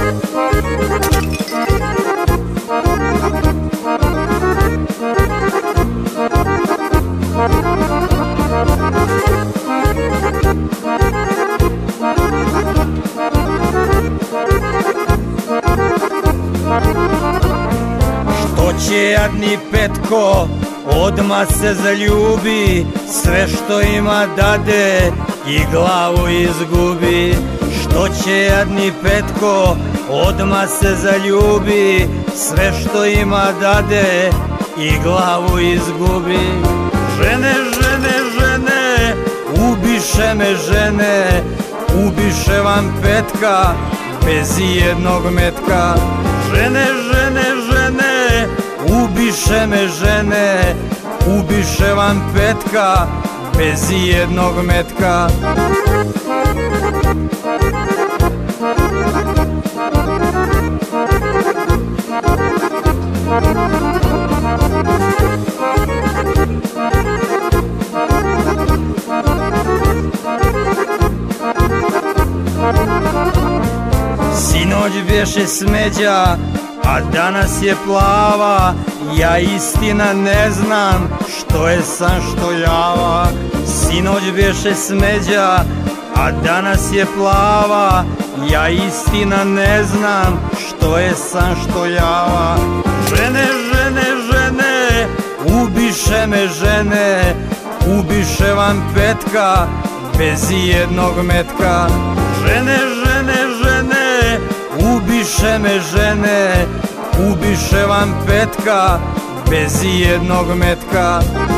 Što će jadni Petko odmah se zaljubi, sve što ima dade i glavu izgubi. Što će jadni Petko odmah se zaljubi, sve što ima dade i glavu izgubi. Žene, žene, žene, ubiše me žene, ubiše vam Petka bez ijednog metka. Žene, žene, žene, ubiše me žene, ubiše vam Petka bez ijednog metka. Sinoć bješe smeđa, a danas je plava. Ja istina ne znam što je san što java. Sinoć bješe smeđa, a danas je plava. Ja istina ne znam što je san što java. Žene, žene, žene, ubiše me žene, ubiše vam Petka bez ijednog metka. Žene, žene, žene, ubiše me žene, ubiše vam Petka bez ijednog metka.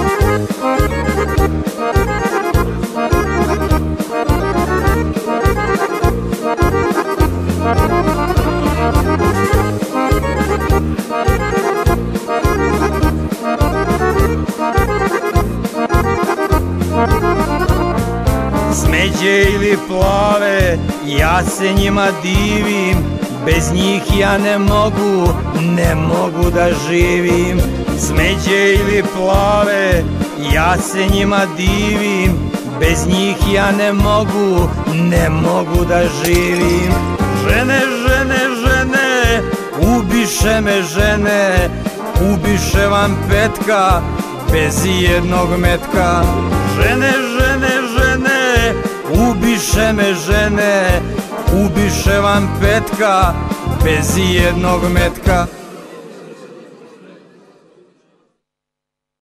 Smeđe ili plave, ja se njima divim, bez njih ja ne mogu da živim. Smeđe ili plave, ja se njima divim, bez njih ja ne mogu da živim. Žene, žene, žene, ubiše me žene, ubiše vam Petka bez ijednog metka. Žene, žene, žene, ubiše me žene, ubiše vam Petka bez ijednog metka.